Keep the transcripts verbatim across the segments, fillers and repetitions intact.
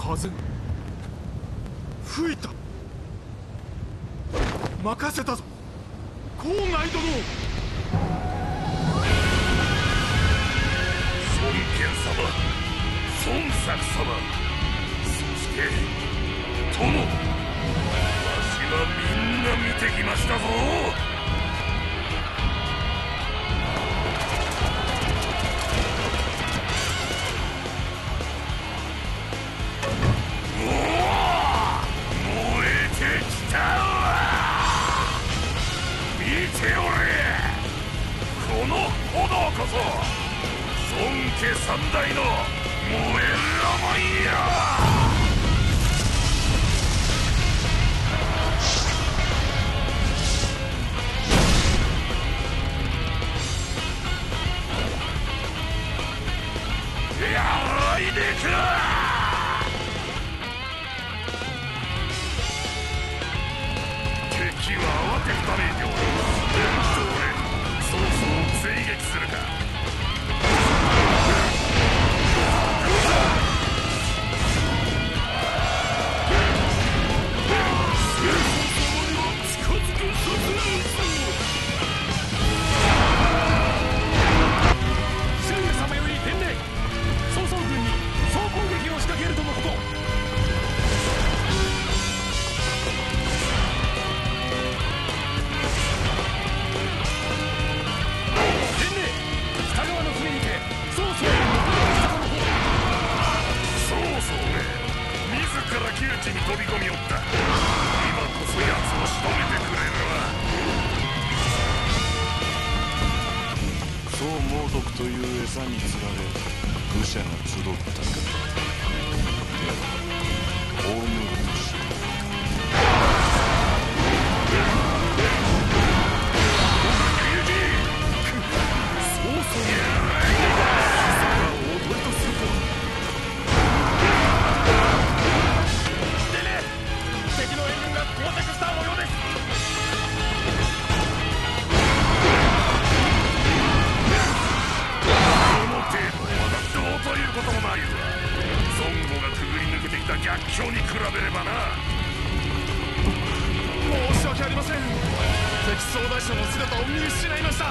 風が吹いた。任せたぞ郊外殿。孫権様、孫作様、そして殿、わしはみんな見てきましたぞ。こそ孫家三代の燃える思いよ。やらいでくら。敵は慌てふためいておる。曹操を追撃するか。周囲様より伝令。曹操軍に総攻撃を仕掛けるとのこと。から窮地に飛び込みおった。今こそ奴を仕留めてくれるわ。 そう猛毒という餌に釣られ武者が集ったか。では葬るとしよう。そうそうや踊りとするとは。敵の援軍が到着した模様です。この程度はどうということもないわ。孫悟がくぐり抜けてきた逆境に比べればな。申し訳ありません。敵総大将の姿を見失いました。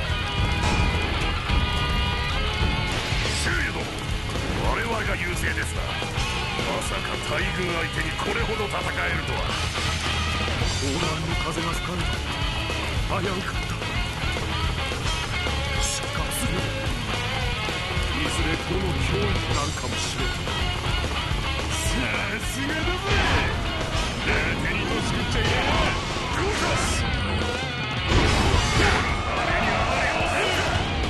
周囲殿、我々が優勢ですな。まさか大軍相手にこれほど戦えるとは。東南の風が吹かれた。危うかった。しかしいずれこの脅威となるかもしれん。さすがだぜ。だてにも作っちゃいねえ。どうかあれにあれをせん。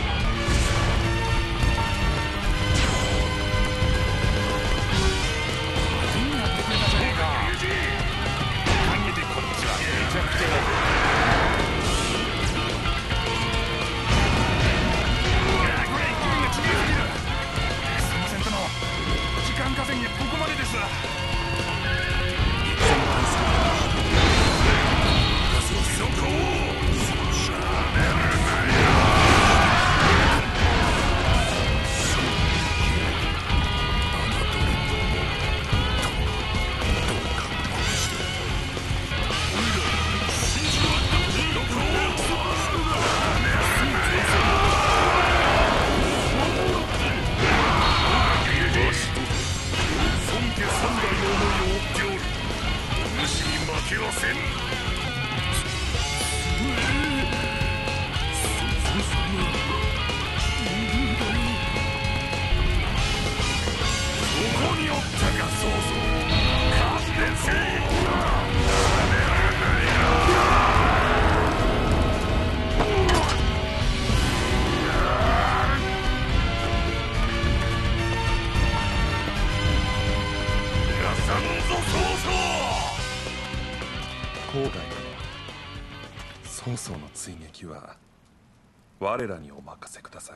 郊外孫曹の追撃は我らにお任せください。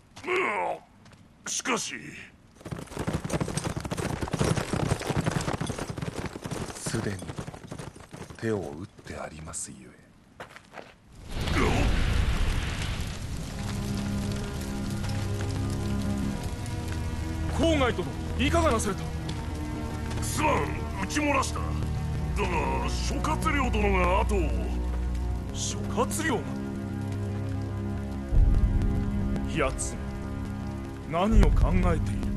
しかしすでに手を打ってありますゆえ。 郊外殿、いかがなされた。 すまん、撃ち漏らした。だが諸葛亮殿が後を。 諸葛亮が奴何を考えている。